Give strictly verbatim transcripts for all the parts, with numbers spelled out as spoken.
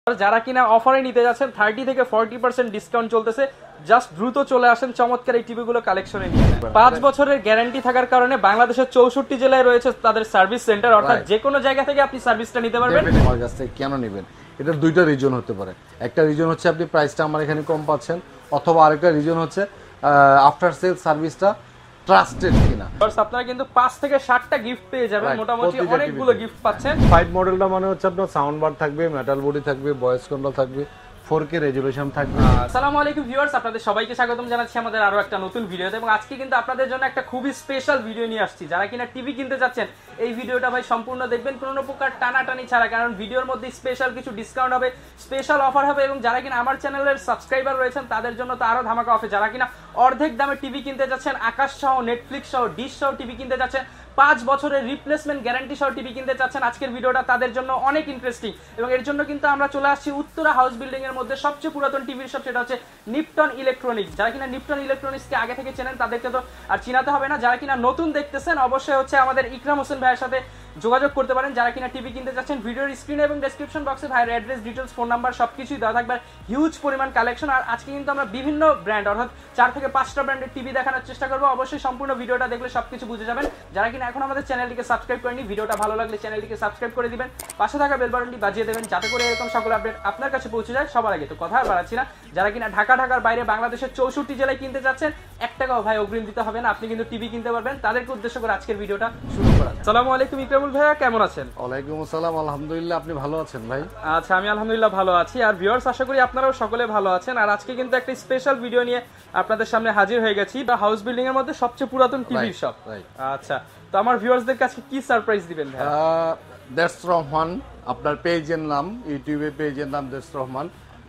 যারা কিনা অফারে নিতে যাচ্ছেন থার্টি থেকে ফর্টি পার্সেন্ট ডিসকাউন্ট চলতেছে, জাস্ট দ্রুত চলে আসেন চমৎকার এই টিভিগুলো কালেকশনে নিয়ে। পাঁচ বছরের গ্যারান্টি থাকার কারণে বাংলাদেশের চৌষট্টি জেলায় রয়েছে তাদের সার্ভিস সেন্টার, অর্থাৎ যে কোনো জায়গা থেকে আপনি সার্ভিসটা নিতে পারবেন। আমার কাছ থেকে কেন নেবেন, এটার দুইটা রিজন হতে পারে। একটা রিজন হচ্ছে আপনি প্রাইসটা আমার এখানে কম পাচ্ছেন, অথবা আরেকটা রিজন হচ্ছে আফটার সেল সার্ভিসটা ট্রাস্টেড কিনা। আপনারা কিন্তু পাঁচ থেকে ষাটটা গিফট পেয়ে যাবেন, মোটামুটি অনেকগুলো গিফট পাচ্ছেন। ফাইভ মডেলটা মানে হচ্ছে আপনার সাউন্ড বার থাকবে, মেটাল বডি থাকবে, ভয়েস কন্ট্রোল থাকবে, ফোর কে রেজুলেশন থাকবে। আসসালামু আলাইকুম ভিউয়ার্স, আপনাদের সবাইকে স্বাগতম জানাচ্ছি আমাদের আরো একটা নতুন ভিডিওতে। এবং আজকে কিন্তু আপনাদের জন্য একটা খুবই স্পেশাল ভিডিও নিয়ে আসছি। যারা কিনা টিভি কিনতে যাচ্ছেন এই ভিডিওটা ভাই সম্পূর্ণ দেখবেন, কোনো প্রকার টানাটানি ছাড়া, কারণ ভিডিওর মধ্যে স্পেশাল কিছু ডিসকাউন্ট হবে, স্পেশাল অফার হবে। এবং যারা কিনা আমার চ্যানেলের সাবস্ক্রাইবার রয়েছেন তাদের জন্য তো আরো ধামাকা অফার। যারা কিনা অর্ধেক দামে টিভি কিনতে যাচ্ছেন, আকাশ সহ, নেটফ্লিক্স সহ, ডিশ সহ টিভি কিনতে যাচ্ছেন, পাঁচ বছরের রিপ্লেসমেন্ট গ্যারান্টি সহ টিভি কিনতে চাচ্ছেন, আজকের ভিডিওটা তাদের জন্য অনেক ইন্টারেস্টিং। এবং এর জন্য কিন্তু আমরা চলে আসছি উত্তরা হাউস বিল্ডিং এর মধ্যে সবচেয়ে পুরাতন টিভির শপ, সেটা হচ্ছে নিপটন ইলেকট্রনিক্স। যারা কিনা নিপটন ইলেকট্রনিক্সকে আগে থেকে চেনেন তাদেরকে তো আর চিনাতে হবে না। যারা কিনা নতুন দেখতেছেন অবশ্যই হচ্ছে আমাদের ইকরাম হোসেন ভাইয়ের সাথে যোগাযোগ করতে পারেন। যারা কিনা টিভি কিনতে যাচ্ছেন, ভিডিওর স্ক্রিনে এবং ডেসক্রিপশন বক্সে ভাইয়ের অ্যাড্রেস, ডিটেলস, ফোন নাম্বার সবকিছুই দেওয়া থাকবে। হিউজ পরিমাণ কালেকশন। আর আজকে কিন্তু আমরা বিভিন্ন ব্র্যান্ড অর্থাৎ চার থেকে পাঁচটা ব্র্যান্ডের টিভি দেখানোর চেষ্টা করবো। অবশ্যই সম্পূর্ণ ভিডিওটা দেখলে সবকিছু বুঝে যাবেন। যারা কিনা এখন আমাদের চ্যানেলটিকে সাবস্ক্রাইব করেনি, ভিডিওটা ভালো লাগলে চ্যানেলটিকে সাবস্ক্রাইব করে দিবেন, পাশে থাকা বেল বাটনটি বাজিয়ে দেবেন, যাতে করে এরকম সকল আপডেট আপনার কাছে পৌঁছে যায় সবার আগে। তো কথা আর বাড়াচ্ছি না, যারা কিনা ঢাকা ঢাকার বাইরে বাংলাদেশের চৌষট্টি জেলায় কিনতে যাচ্ছেন, এক টাকাও ভাই অগ্রিম দিতে হবে না, আপনি কিন্তু টিভি কিনতে পারবেন। তাদেরকে উদ্দেশ্য করে আজকের ভিডিওটা শুরু করা। আসসালামু আলাইকুম ইকরামুল ভাইয়া, কেমন আছেন? ওয়ালাইকুম আসসালাম, আলহামদুলিল্লাহ। আপনি ভালো আছেন ভাই? আচ্ছা, আমি আলহামদুলিল্লাহ ভালো আছি। আর ভিউয়ার্স, আশা করি আপনারাও সকলে ভালো আছেন। আর আজকে কিন্তু একটা স্পেশাল ভিডিও নিয়ে আপনাদের সামনে হাজির হয়ে গেছি, বা হাউস বিল্ডিং এর মধ্যে সবচেয়ে পুরাতন টিভি শপ। আচ্ছা, তো আমার ভিউয়ার্সদের কাছে কি সারপ্রাইজ দিবেন ভাই? দ্যাটস রহমান, আপনার পেজের নাম, ইউটিউবে পেজের নাম দ্যাটস রহমান।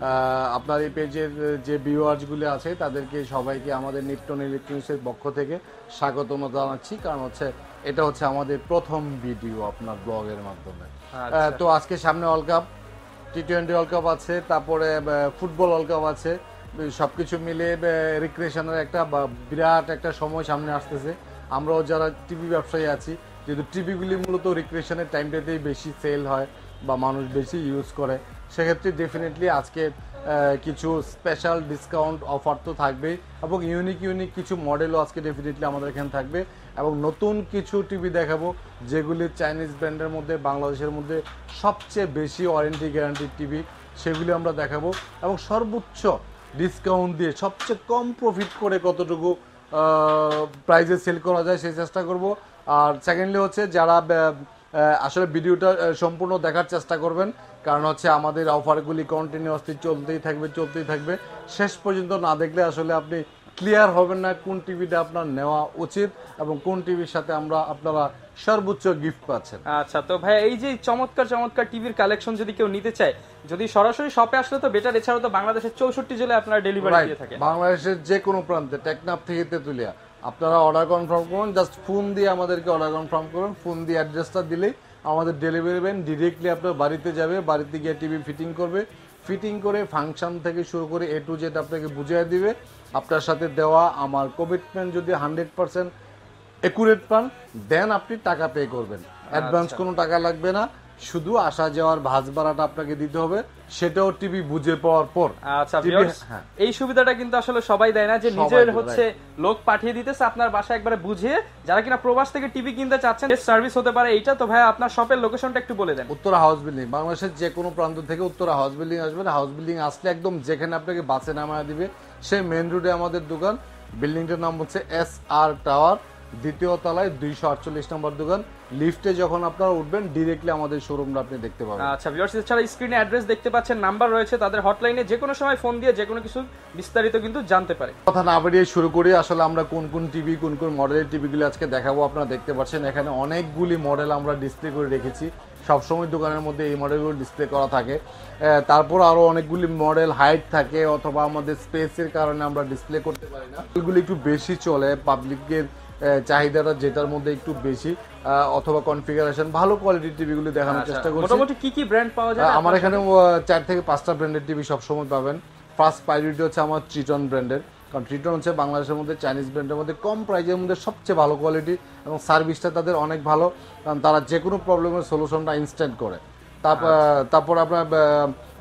আপনার এই পেজের যে ভিউয়ার্স গুলো আছে তাদেরকে সবাইকে আমাদের নিপটন ইলেকট্রনিক্সের পক্ষ থেকে স্বাগতম জানাচ্ছি, কারণ হচ্ছে এটা হচ্ছে আমাদের প্রথম ভিডিও আপনার ব্লগের মাধ্যমে। তো আজকে সামনে world cup, T twenty world cup আছে, তারপরে ফুটবল ওয়ার্ল্ড কাপ আছে, সবকিছু মিলে রিক্রিয়েশনের একটা বিরাট একটা সময় সামনে আসতেছে। আমরাও যারা টিভি ব্যবসায়ী আছি, যেহেতু টিভিগুলি মূলত রিক্রিয়েশনের টাইমটাতেই বেশি সেল হয় বা মানুষ বেশি ইউজ করে, সেক্ষেত্রে ডেফিনেটলি আজকে কিছু স্পেশাল ডিসকাউন্ট অফার তো থাকবেই, এবং ইউনিক ইউনিক কিছু মডেলও আজকে ডেফিনেটলি আমাদের এখানে থাকবে। এবং নতুন কিছু টিভি দেখাবো যেগুলি চাইনিজ ব্র্যান্ডের মধ্যে বাংলাদেশের মধ্যে সবচেয়ে বেশি ওয়ারেন্টি গ্যারান্টি টিভি, সেগুলি আমরা দেখাবো। এবং সর্বোচ্চ ডিসকাউন্ট দিয়ে সবচেয়ে কম প্রফিট করে কতটুকু প্রাইজে সেল করা যায় সেই চেষ্টা করব। আর সেকেন্ডলি হচ্ছে যারা আসলে ভিডিওটা সম্পূর্ণ দেখার চেষ্টা করবেন, কারণ হচ্ছে আমাদের অফারগুলি কন্টিনিউয়াসলি চলতেই থাকবে চলতেই থাকবে শেষ পর্যন্ত না দেখলে আসলে আপনি ক্লিয়ার হবেন না কোন টিভিটা আপনার নেওয়া উচিত এবং কোন টিভির সাথে আমরা আপনারা সর্বোচ্চ গিফট পাচ্ছেন। আচ্ছা, তো ভাই এই যে চমৎকার চমৎকার টিভির কালেকশন যদি কেউ নিতে চায়, যদি সরাসরি শপে আসলে তো বেটার, এছাড়াও তো বাংলাদেশের চৌষট্টি জেলায় আপনারা ডেলিভারি দিয়ে থাকেন। বাংলাদেশের যে কোনো প্রান্তে, টেকনাফ থেকে তেতুলিয়া, আপনারা অর্ডার কনফার্ম করুন, জাস্ট ফোন দিয়ে আমাদেরকে অর্ডার কনফার্ম করুন, ফোন দিয়ে অ্যাড্রেসটা দিলেই আমাদের ডেলিভারি ম্যান ডিরেক্টলি আপনার বাড়িতে যাবে, বাড়িতে গিয়ে টিভি ফিটিং করবে, ফিটিং করে ফাংশন থেকে শুরু করে এ টু জেড আপনাকে বুঝিয়ে দিবে। আপনার সাথে দেওয়া আমার কমিটমেন্ট যদি হান্ড্রেড পার্সেন্ট একুরেট পান, দেন আপনি টাকা পে করবেন। অ্যাডভান্স কোনো টাকা লাগবে না, শুধু আসা যাওয়ার ভাঁজ ভাড়াটা আপনাকে দিতে হবে, সেটাও টিভি বুঝে পাওয়ার পর। আচ্ছা, এই সুবিধাটা কিন্তু আসলে সবাই দেয় না, যে নিজের হচ্ছে লোক পাঠিয়ে দিতেছে আপনার বাসায় একবারে বুঝিয়ে। যারা কিনা প্রবাস থেকে টিভি কিনতে চাচ্ছেন, সার্ভিস হতে পারে এইটা। তো ভাই আপনার শপের লোকেশনটা একটু বলে দেন। উত্তরা হাউস বিল্ডিং, বাংলাদেশের যে কোনো প্রান্ত থেকে উত্তরা হাউস বিল্ডিং আসবেন। হাউস বিল্ডিং আসলে একদম যেখানে আপনাকে বাসে নামায় দিবে সেই মেন রোডে আমাদের দোকান। বিল্ডিংটার নাম হচ্ছে এস আর টাওয়ার, দ্বিতীয় তলায় দুইশো আটচল্লিশ নম্বর দোকান। লিফটে যখন আপনারা উঠবেন ডিরেক্টলি আমাদের শোরুমটা আপনি দেখতে পাবেন। আচ্ছা ভিউয়ার্স, এছাড়া স্ক্রিনে অ্যাড্রেস দেখতে পাচ্ছেন, নাম্বার রয়েছে, তাদের হটলাইনে যে কোনো সময় ফোন দিয়ে যে কোনো কিছু বিস্তারিত কিন্তু জানতে পারে। কথা না বাড়িয়ে শুরু করি, আসলে আমরা কোন কোন টিভি কোন কোন মডেলের টিভিগুলো আজকে দেখাবো। আপনারা দেখতে পাচ্ছেন এখানে অনেকগুলি মডেল আমরা ডিসপ্লে করে রেখেছি। সবসময় দোকানের মধ্যে এই মডেলগুলো ডিসপ্লে করা থাকে, তারপর আরও অনেকগুলি মডেল হাইট থাকে, অথবা আমাদের স্পেসের কারণে আমরা ডিসপ্লে করতে পারি না। এগুলি একটু বেশি চলে, পাবলিকের চাহিদাটা যেটার মধ্যে একটু বেশি, অথবা কনফিগারেশন ভালো কোয়ালিটির টিভিগুলো দেখানোর চেষ্টা করছি। মোটামুটি কি কি ব্র্যান্ড পাওয়া যায় আমার এখানে? চার থেকে পাঁচটা ব্র্যান্ডের টিভি সবসময় পাবেন। ফার্স্ট প্রায়োরিটি হচ্ছে আমার ট্রিটন ব্র্যান্ডের, কারণ ট্রিটন হচ্ছে বাংলাদেশের মধ্যে চাইনিজ ব্র্যান্ডের মধ্যে কম প্রাইজের মধ্যে সবচেয়ে ভালো কোয়ালিটি, এবং সার্ভিসটা তাদের অনেক ভালো, কারণ তারা যে কোনো প্রবলেমের সলিউশনটা ইনস্ট্যান্ট করে। তারপর তারপর আপনার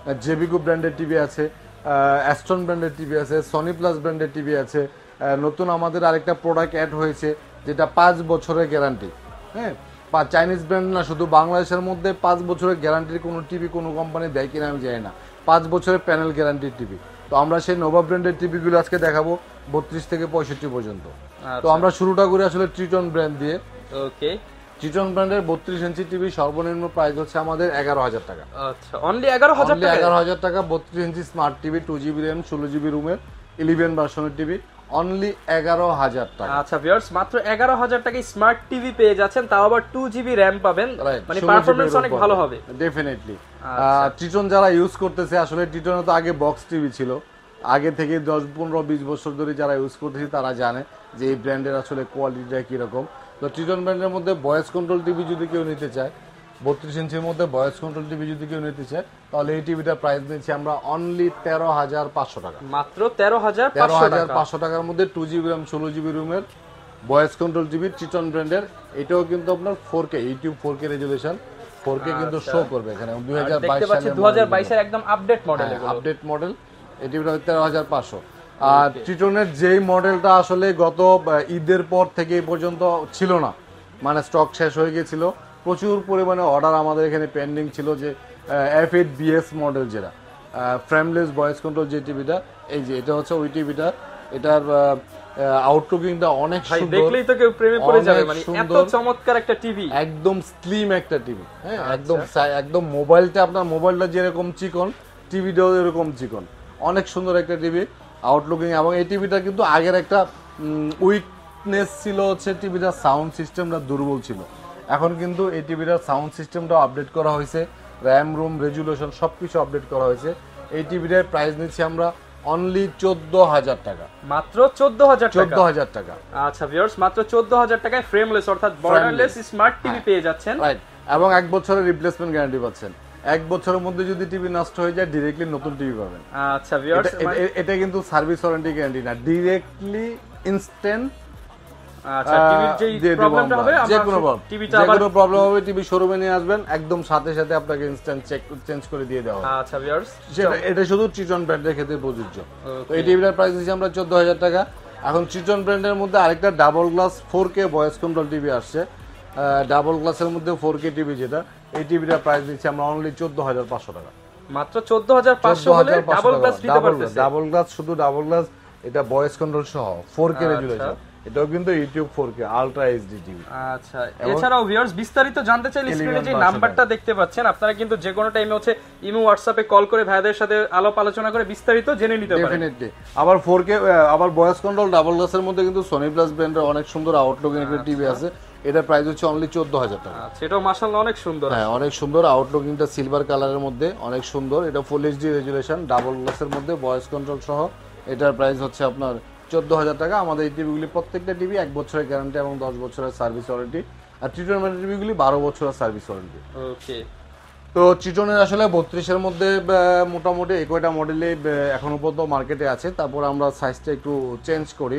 জেভিকো ব্র্যান্ডের টিভি আছে, অ্যাস্টন ব্র্যান্ডের টিভি আছে, সনি প্লাস ব্র্যান্ডের টিভি আছে। নতুন আমাদের আরেকটা প্রোডাক্ট অ্যাড হয়েছে যেটা পাঁচ বছরের গ্যারান্টি। হ্যাঁ, বা চাইনিজ ব্র্যান্ড না, শুধু বাংলাদেশের মধ্যে পাঁচ বছরের গ্যারান্টির কোনো টিভি কোনো কোম্পানি দেয় কিনা আমি জানি না, পাঁচ বছরের প্যানেল গ্যারান্টির টিভি। তো আমরা সেই নোভা ব্র্যান্ডের টিভিগুলো আজকে দেখাবো বত্রিশ থেকে পঁয়ষট্টি পর্যন্ত। তো আমরা শুরুটা করি আসলে ট্রিটন ব্র্যান্ড দিয়ে। ওকে, ট্রিটন ব্র্যান্ডের বত্রিশ ইঞ্চি টিভি সর্বনিম্ন প্রাইস হচ্ছে আমাদের এগারো হাজার টাকা। আচ্ছা, অনলি এগারো হাজার টাকা। এগারো হাজার টাকা বত্রিশ inch smart TV, two GB RAM, ষোলো জিবি রুমের ইলেভেন ভার্সনের টিভি, অনলি এগারো হাজার টাকা। আচ্ছা ভিউয়ার্স, মাত্র এগারো হাজার টাকায় স্মার্ট টিভি পেয়ে যাচ্ছেন, তাও আবার টু জিবি র্যাম পাবেন, মানে পারফরম্যান্স অনেক ভালো হবে ডেফিনেটলি। ট্রিটন যারা ইউজ করতেছে, আসলে ট্রিটনে তো আগে বক্স টিভি ছিল, আগে থেকে দশ পনেরো বিশ বছর ধরে যারা ইউজ করতেছে তারা জানে যে এই ব্র্যান্ডের আসলে কোয়ালিটিটা কীরকম। তো ট্রিটন ব্র্যান্ডের মধ্যে ভয়েস কন্ট্রোল টিভি যদি কেউ নিতে চায়, বত্রিশ ইঞ্চির মধ্যে ভয়েস কন্ট্রোল টিভি যদি কেউ নিতে চায়, তাহলে এই টিভিটার প্রাইস দিচ্ছি আমরা অনলি তেরো হাজার পাঁচশো টাকা। মাত্র তেরো হাজার তেরো হাজার পাঁচশো টাকার মধ্যে টু জিবি র্যাম, ষোলো জিবি রুমের ভয়েস কন্ট্রোল টিভি ট্রিটন ব্র্যান্ডের। এটাও কিন্তু আপনার four K YouTube four K resolution, four K কিন্তু শো করবে এখানে। দুই হাজার বাইশ সালের দুই হাজার বাইশ এর একদম আপডেট মডেল, আপডেট মডেল। এই টিভিটা তেরো হাজার পাঁচশো। আর ট্রিটনের যেই মডেলটা আসলে গত ঈদের পর থেকে এই পর্যন্ত ছিল না, মানে স্টক শেষ হয়ে গিয়েছিল, প্রচুর পরিমাণে অর্ডার আমাদের এখানে পেন্ডিং ছিল, যে এফ এইট বিএস মডেল, যেটা ফ্রেমলেস ভয়েস কন্ট্রোল যে টিভিটা, এই যে এটা হচ্ছে ওই টিভিটা। এটার আউটলুকিংটা অনেক সুন্দর, দেখলেই তো কেউ প্রেমে পড়ে যাবে, মানে এত চমৎকার একটা টিভি, একদম স্লিম একটা টিভি। হ্যাঁ, একদম একদম মোবাইলটা, আপনার মোবাইলটা যেরকম চিকন, টিভিটাও এরকম চিকন, অনেক সুন্দর একটা টিভি আউটলুকিং। এবং এই টিভিটা কিন্তু আগের একটা উইকনেস ছিল হচ্ছে টিভিটার সাউন্ড সিস্টেমটা দুর্বল ছিল, এখন কিন্তু এই টিভিটার সাউন্ড সিস্টেমটাও আপডেট করা হয়েছে, র্যাম রুম রেজুলেশন সবকিছু আপডেট করা হয়েছে। এই টিভিটার প্রাইস নিচ্ছি আমরা অনলি চোদ্দ হাজার টাকা। মাত্র চোদ্দ হাজার চোদ্দ হাজার টাকা। আচ্ছা ভিউয়ার্স, মাত্র চোদ্দ হাজার টাকায় ফ্রেমলেস অর্থাৎ বর্ডারলেস স্মার্ট টিভি পেয়ে যাচ্ছেন, রাইট। এবং এক বছরের রিপ্লেসমেন্ট গ্যারান্টি পাচ্ছেন, এক বছরের মধ্যে যদি টিভি নষ্ট হয়ে যায় ডিরেক্টলি নতুন টিভি পাবেন। আচ্ছা ভিউয়ার্স, এটা কিন্তু সার্ভিস ওয়ারেন্টি গ্যারান্টি না, ডিরেক্টলি ইনস্ট্যান্ট। আচ্ছা, টিভির যেই প্রবলেমটা হবে, যে কোনো টিভিটা যে কোনো প্রবলেম হবে টিভি শোরুমে নিয়ে আসবেন, একদম সাথে সাথে আপনাকে ইনস্ট্যান্ট চেক চেঞ্জ করে দিয়ে দেওয়া হবে। আচ্ছা ভিউয়ার্স, সেটা এটা শুধু ট্রিটন ব্র্যান্ডের ক্ষেত্রে প্রযোজ্য। তো এই টিভিটার প্রাইস দিচ্ছি আমরা চোদ্দ হাজার টাকা। এখন ট্রিটন ব্র্যান্ডের মধ্যে আরেকটা double glass four K voice control TV আসছে, ডাবল গ্লাসের মধ্যে ফোর কে টিভি, যেটা এই টিভিটার প্রাইস দিচ্ছি আমরা অনলি চোদ্দ হাজার পাঁচশো টাকা। মাত্র চোদ্দ হাজার পাঁচশো হলে ডাবল গ্লাস দিতে পারতেছে। ডাবল গ্লাস, শুধু ডাবল গ্লাস, এটা ভয়েস কন্ট্রোল সহ ফোর কে রেজুলেশন, এটাও কিন্তু YouTube four K ultra HD TV. আচ্ছা, এছাড়াও ভিউয়ার্স বিস্তারিত জানতে চাইলে স্ক্রিনে যে নাম্বারটা দেখতে পাচ্ছেন, আপনারা কিন্তু যে কোনো টাইমে হচ্ছে ইমো হোয়াটসঅ্যাপে কল করে ভাইদের সাথে আলাপ আলোচনা করে বিস্তারিত জেনে নিতে পারেন। ডেফিনেটলি। আবার ফোর কে আবার ভয়েস কন্ট্রোল ডাবল গ্লাসের মধ্যে কিন্তু সনি প্লাস ব্র্যান্ডের অনেক সুন্দর আউটলুকিং একটা টিভি আছে, এটার প্রাইস হচ্ছে অনলি চোদ্দ হাজার টাকা। আচ্ছা, এটাও মাশাআল্লাহ অনেক সুন্দর। হ্যাঁ, অনেক সুন্দর আউটলুকিংটা সিলভার কালারের মধ্যে অনেক সুন্দর। এটা ফুল এইচডি রেজুলেশন, ডাবল গ্লাসের মধ্যে ভয়েস কন্ট্রোল সহ, এটার প্রাইস হচ্ছে আপনার চোদ্দ হাজার টাকা। আমাদের এই টিভিগুলি প্রত্যেকটা টিভি এক বছরের গ্যারান্টি এবং দশ বছরের সার্ভিস ওয়ারেন্টি, আর ট্রিটন টিভিগুলি বারো বছরের সার্ভিস ওয়ারেন্টি। ওকে, তো ট্রিটনের আসলে বত্রিশের মধ্যে মোটামুটি এই কয়টা মডেলে এখনো পর্যন্ত মার্কেটে আছে। তারপর আমরা সাইজটা একটু চেঞ্জ করি।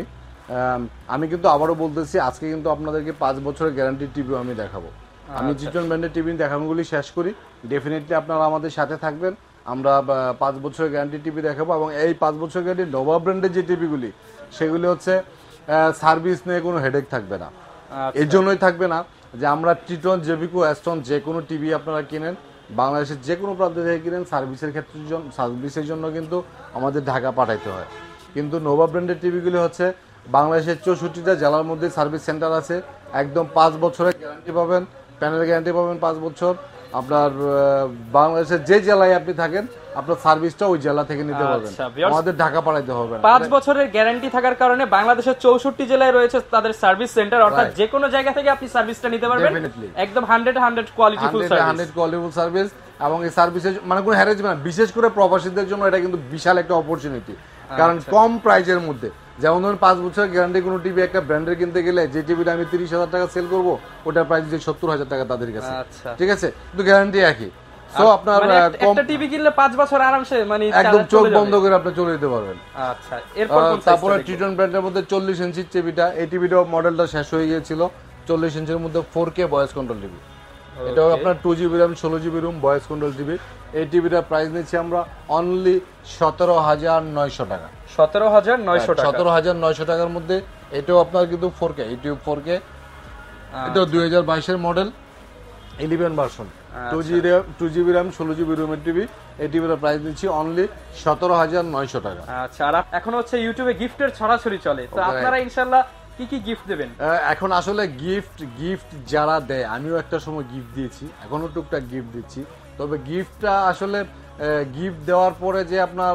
আমি কিন্তু আবারও বলতেছি, আজকে কিন্তু আপনাদেরকে পাঁচ বছরের গ্যারান্টি টিভিও আমি দেখাবো। আমি ট্রিটন ব্র্যান্ডের টিভি দেখানোগুলি শেষ করি, ডেফিনেটলি আপনারা আমাদের সাথে থাকবেন। আমরা পাঁচ বছরের গ্যারান্টি টিভি দেখাবো, এবং এই পাঁচ বছরের গ্যারান্টি নোভা ব্র্যান্ডের যে টিভিগুলি, সেগুলি হচ্ছে সার্ভিস নিয়ে কোনো হেডেক থাকবে না। এর জন্যই থাকবে না যে আমরা ট্রিটন, জেভিকো, অ্যাস্টন যে কোনো টিভি আপনারা কিনেন, বাংলাদেশের যে কোনো প্রান্ত থেকে কিনেন, সার্ভিসের ক্ষেত্রে সার্ভিসের জন্য কিন্তু আমাদের ঢাকা পাঠাইতে হয়। কিন্তু নোভা ব্র্যান্ডের টিভিগুলি হচ্ছে বাংলাদেশের চৌষট্টিটা জেলার মধ্যে সার্ভিস সেন্টার আছে, একদম পাঁচ বছরের গ্যারান্টি পাবেন, প্যানেল গ্যারান্টি পাবেন পাঁচ বছর। আপনার বাংলাদেশের যে জেলায় আপনি থাকেন, আপনার সার্ভিসটা ওই জেলা থেকে নিতে পারবেন, আমাদের ঢাকা পাঠাইতে হবে না। পাঁচ বছরের গ্যারান্টি থাকার কারণে বাংলাদেশের চৌষট্টি জেলায় রয়েছে তাদের সার্ভিস সেন্টার, অর্থাৎ যে কোনো জায়গা থেকে আপনি সার্ভিসটা নিতে পারবেন, একদম hundred hundred qualityful service, hundred qualityful service. এবং এই সার্ভিসের মানে কোনো হ্যারেজমেন্ট, বিশেষ করে প্রবাসীদের জন্য এটা কিন্তু বিশাল একটা অপরচুনিটি, কারণ কম প্রাইসের মধ্যে। যেমন ধরুন পাঁচ বছরের গ্যারান্টি কোনো টিভি একটা ব্র্যান্ডের কিনতে গেলে, যে টিভিটা আমি তিরিশ হাজার টাকা সেল করবো, ওটার প্রাইস যে সত্তর হাজার টাকা তাদের কাছে, ঠিক আছে, কিন্তু গ্যারান্টি একই। সো আপনার একটা টিভি কিনলে পাঁচ বছর আরামসে মানে একদম চোখ বন্ধ করে আপনি চলে যেতে পারবেন। আচ্ছা, এরপর তারপরে ট্রিটন ব্র্যান্ডের মধ্যে চল্লিশ ইঞ্চির টিভিটা, এই টিভিটা মডেলটা শেষ হয়ে গিয়েছিল, চল্লিশ ইঞ্চির মধ্যে four K voice control TV. এটাও আপনার টু জিবি র্যাম ষোলো GB ROM voice control TV. এই টিভিটার প্রাইস নিচ্ছি আমরা অনলি সতেরো হাজার নয়শো টাকা। সতেরো হাজার নয়শো টাকা সতেরো হাজার নয়শো টাকার মধ্যে এটাও আপনার কিন্তু four K YouTube four K. এটাও দুই হাজার বাইশের model eleven version, two GB two GB RAM ষোলো জিবি রুমের টিভি। এই টিভিটার প্রাইস দিচ্ছি অনলি সতেরো হাজার নয়শো টাকা। আচ্ছা, আর এখন হচ্ছে ইউটিউবে গিফটের ছড়াছড়ি চলে, তো আপনারা ইনশাআল্লাহ কি কি গিফট দেবেন? এখন আসলে গিফট গিফট যারা দেয়, আমিও একটা সময় গিফট দিয়েছি, এখনো টুকটাক গিফট দিচ্ছি। তবে গিফটটা আসলে গিফট দেওয়ার পরে যে আপনার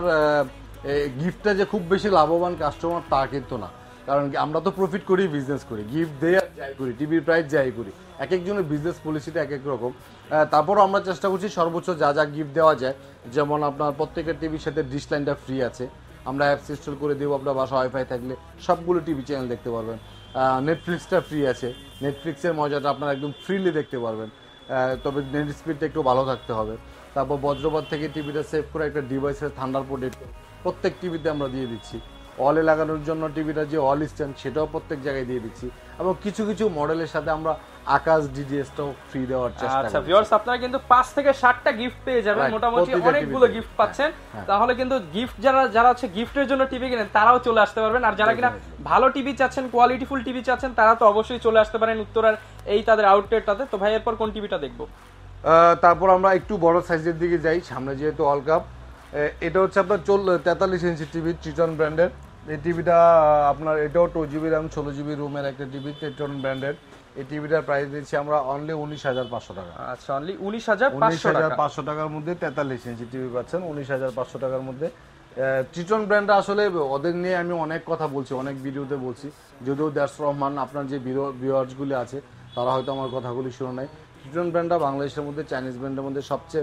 গিফটটা যে খুব বেশি লাভবান কাস্টমার তা কিন্তু না, কারণ আমরা তো প্রফিট করি, বিজনেস করি, গিফট দেয় যাই করি, টিভির প্রাইস যাই করি, এক একজনের বিজনেস পলিসিটা এক এক রকম। তারপরও আমরা চেষ্টা করছি সর্বোচ্চ যা যা গিফট দেওয়া যায়। যেমন আপনার প্রত্যেকের টিভির সাথে ডিশ লাইনটা ফ্রি আছে, আমরা অ্যাপস ইনস্টল করে দেবো, আপনার বাসা ওয়াইফাই থাকলে সবগুলো টিভি চ্যানেল দেখতে পারবেন। নেটফ্লিক্সটা ফ্রি আছে, নেটফ্লিক্সের মজাটা আপনারা একদম ফ্রিলি দেখতে পারবেন, তবে নেট স্পিডটা একটু ভালো থাকতে হবে। তারপর বজ্রপাত থেকে টিভিটা সেভ করে একটা ডিভাইসের থান্ডারবোল্ট প্রত্যেক টিভিতে আমরা দিয়ে দিচ্ছি। অলে লাগানোর জন্য টিভিটা যে অল স্ট্যান্ড সেটাও প্রত্যেক জায়গায় দিয়ে দিচ্ছি, এবং কিছু কিছু মডেলের সাথে আমরা আকাশ ডিডিএসটাও ফ্রি দেওয়ার চেষ্টা করছি। আচ্ছা ভিউয়ার্স, আপনারা কিন্তু পাঁচ থেকে ষাটটা গিফট পেয়ে যাবেন, মোটামুটি অনেকগুলো গিফট পাচ্ছেন। তাহলে কিন্তু গিফট যারা যারা হচ্ছে গিফটের জন্য টিভি কিনেন তারাও চলে আসতে পারবেন, আর যারা কিনা ভালো টিভি চাচ্ছেন, কোয়ালিটিফুল টিভি চাচ্ছেন, তারা তো অবশ্যই চলে আসতে পারেন উত্তরার এই তাদের আউটলেটটাতে। তো ভাই এরপর কোন টিভিটা দেখবো? তারপর আমরা একটু বড় সাইজের দিকে যাই, সামনে যেহেতু ওয়ার্ল্ড কাপ। এটা হচ্ছে আপনার চল তেতাল্লিশ ইঞ্চি টিভি, ট্রিটন ব্র্যান্ডের। এই টিভিটা আপনার এটাও টু জিবি র্যাম ষোলো জিবি রুমের একটা টিভি, ট্রিটন ব্র্যান্ডের। এই টিভিটার প্রাইস দিচ্ছি আমরা অনলি উনিশ হাজার পাঁচশো টাকা। আচ্ছা, অনলি উনিশ হাজার উনিশ হাজার পাঁচশো টাকার মধ্যে তেতাল্লিশ ইঞ্চি টিভি পাচ্ছেন উনিশ হাজার পাঁচশো টাকার মধ্যে। ট্রিটন ব্র্যান্ডটা আসলে ওদের নিয়ে আমি অনেক কথা বলছি, অনেক ভিডিওতে বলছি, যদিও দ্যাটস রহমান আপনার যে ভিউয়ার্সগুলি আছে তারা হয়তো আমার কথাগুলি শুনে নাই। ট্রিটন ব্র্যান্ডটা বাংলাদেশের মধ্যে চাইনিজ ব্র্যান্ডের মধ্যে সবচেয়ে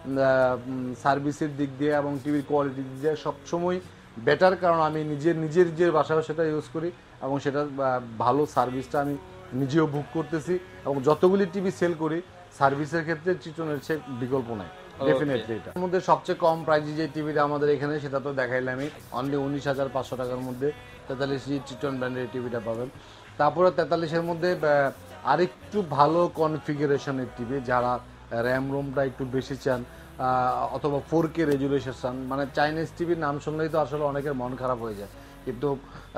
সার্ভিসের দিক দিয়ে এবং টিভির কোয়ালিটির দিক দিয়ে সবসময় বেটার, কারণ আমি নিজের নিজের নিজের বাসায়ও সেটা ইউজ করি এবং সেটা ভালো সার্ভিসটা আমি নিজেও বুক করতেছি, এবং যতগুলি টিভি সেল করি সার্ভিসের ক্ষেত্রে ট্রিটনের চেয়ে বিকল্প নাই ডেফিনেটলি। এটার মধ্যে সবচেয়ে কম প্রাইসে যে টিভিটা আমাদের এখানে সেটা তো দেখাইলামই, অনলি উনিশ হাজার পাঁচশো টাকার মধ্যে তেতাল্লিশ জি ট্রিটন ব্র্যান্ডের টিভিটা পাবেন। তারপরে তেতাল্লিশের মধ্যে আরেকটু ভালো কনফিগারেশনের টিভি, যারা র্যাম রোমটা একটু বেশি চান অথবা ফোর কে রেজুলেশন চান, মানে চাইনিজ টিভির নাম শুনলেই তো আসলে অনেকের মন খারাপ হয়ে যায়, কিন্তু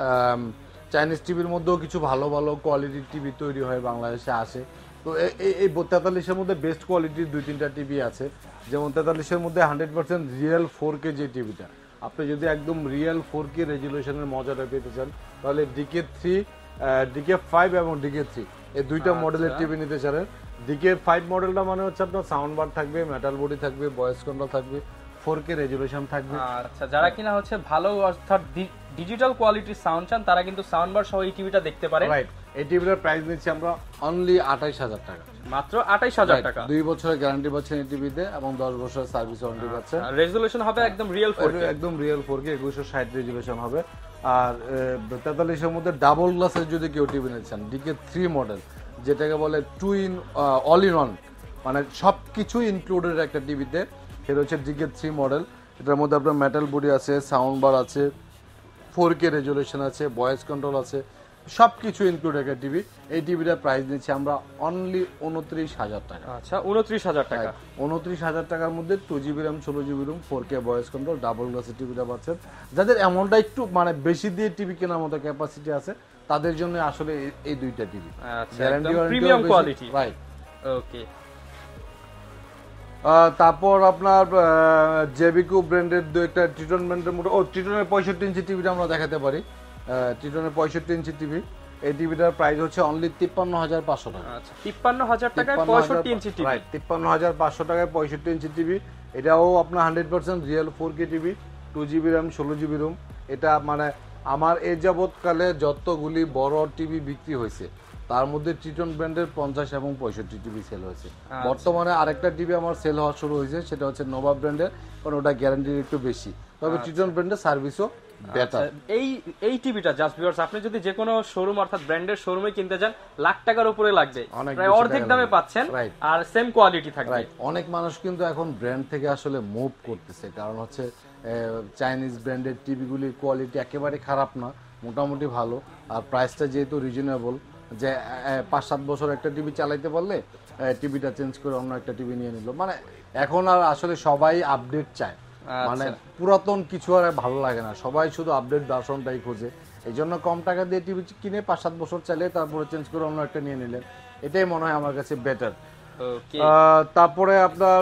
চাইনিজ টিভির মধ্যেও কিছু ভালো ভালো কোয়ালিটির টিভি তৈরি হয়, বাংলাদেশে আসে। তো এই তেতাল্লিশের মধ্যে বেস্ট কোয়ালিটির দুই তিনটা টিভি আছে, যেমন তেতাল্লিশের মধ্যে hundred percent real four K যে টিভিটা, আপনি যদি একদম রিয়েল ফোর কে রেজুলেশনের মজাটা পেতে চান তাহলে ডিকে থ্রি, ডিকে ফাইভ এবং ডিকে থ্রি এই দুইটা মডেলের টিভি নিতে চান। ডিকে ফাইভ মডেলটা মানে হচ্ছে আপনার সাউন্ড বার থাকবে, মেটাল বডি থাকবে, ভয়েস কন্ট্রোল থাকবে, ফোর কে রেজুলেশন থাকবে। আচ্ছা, যারা কিনা হচ্ছে ভালো অর্থাৎ ডিজিটাল কোয়ালিটির সাউন্ড চান তারা কিন্তু সাউন্ড বার সহ এই টিভিটা দেখতে পারেন। রাইট, এই টিভিটার প্রাইস নিচ্ছি আমরা অনলি আঠাইশ হাজার টাকা, মাত্র আঠাইশ হাজার টাকা। দুই বছরের গ্যারান্টি পাচ্ছেন এই টিভিতে এবং দশ বছরের সার্ভিস ওয়ারেন্টি পাচ্ছেন। রেজুলেশন হবে একদম রিয়েল ফোর কে, একদম রিয়েল ফোর কে একুশশো ষাট রেজুলেশন হবে। আর তেতাল্লিশের মধ্যে ডাবল গ্লাসের যদি কেউ টিভি নিতে চান, ডিকে থ্রি মডেল, যেটাকে বলে two in all in one, মানে সব কিছু ইনক্লুডেড একটা টিভিতে, সেটা হচ্ছে ডিকে থ্রি মডেল। এটার মধ্যে আপনার মেটাল বডি আছে, সাউন্ড বার আছে, ফোর কে রেজুলেশন আছে, ভয়েস কন্ট্রোল আছে, সব কিছু ইনক্লুড একটা টিভি। এই টিভিটার প্রাইস নিচ্ছি আমরা অনলি উনত্রিশ হাজার টাকা। আচ্ছা, উনত্রিশ হাজার টাকা। উনত্রিশ হাজার টাকার মধ্যে টু জিবি র্যাম ষোলো GB ROM four K voice control double গ্লাসের টিভিটা পাচ্ছেন। যাদের এমনটা একটু মানে বেশি দিয়ে টিভি কেনার মতো ক্যাপাসিটি আছে তাদের জন্য আসলে এই দুইটা TV, guarantee premium quality. Right, okay. তারপর আপনার জেভিকো ব্র্যান্ডের দু একটা ট্রিটন ব্র্যান্ডের মতো, ও ট্রিটনের পঁয়ষট্টি ইঞ্চি টিভিটা আমরা দেখাতে পারি। ট্রিটনের পঁয়ষট্টি ইঞ্চি টিভি, এই টিভিটার প্রাইস হচ্ছে অনলি তিপ্পান্ন হাজার পাঁচশো টাকা। আচ্ছা, তিপ্পান্ন হাজার টাকায় পঁয়ষট্টি ইঞ্চি টিভি। রাইট, তিপ্পান্ন হাজার পাঁচশো টাকায় পঁয়ষট্টি ইঞ্চি টিভি। এটাও আপনার hundred percent real four K TV, two GB RAM ষোলো জিবি রুম। এটা মানে আমার এ যাবৎকালে যতগুলি বড় টিভি বিক্রি হয়েছে তার মধ্যে ট্রিটন ব্র্যান্ডের পঞ্চাশ এবং পঁয়ষট্টি টিভি সেল হয়েছে। বর্তমানে আরেকটা টিভি আমার সেল হওয়া শুরু হয়েছে, সেটা হচ্ছে নোভা ব্র্যান্ডের, কারণ ওটা গ্যারান্টি একটু বেশি, তবে ট্রিটন ব্র্যান্ডের সার্ভিসও বেটার। এই এই টিভিটা জাস্ট ভিউয়ার্স, আপনি যদি যে কোনো শোরুম অর্থাৎ ব্র্যান্ডের শোরুমে কিনতে যান লাখ টাকার উপরে লাগবে, প্রায় অর্ধেক দামে পাচ্ছেন, আর সেম কোয়ালিটি থাকবে। অনেক মানুষ কিন্তু এখন ব্র্যান্ড থেকে আসলে মুভ করতেছে, কারণ হচ্ছে চাইনিজ ব্র্যান্ডের টিভিগুলির কোয়ালিটি একেবারে খারাপ না, মোটামুটি ভালো, আর প্রাইসটা যেহেতু রিজনেবল, যে পাঁচ সাত বছর একটা টিভি চালাইতে পারলে টিভিটা চেঞ্জ করে অন্য একটা টিভি নিয়ে নিল। মানে এখন আর আসলে সবাই আপডেট চায়, মানে পুরাতন কিছু আর ভালো লাগে না, সবাই শুধু আপডেট ভার্সনটাই খোঁজে। এই জন্য কম টাকা দিয়ে টিভি কিনে পাঁচ সাত বছর চাইলে তারপরে চেঞ্জ করে অন্য একটা নিয়ে নিলেন, এটাই মনে হয় আমার কাছে বেটার। তারপরে আপনার